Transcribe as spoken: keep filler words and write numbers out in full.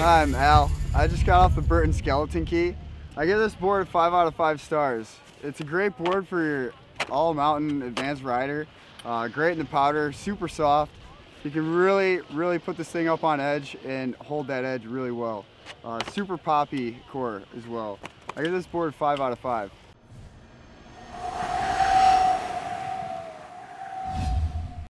Hi, I'm Al. I just got off the Burton Skeleton Key. I give this board five out of five stars. It's a great board for your all-mountain advanced rider. Uh, great in the powder, super soft. You can really, really put this thing up on edge and hold that edge really well. Uh, super poppy core as well. I give this board five out of five.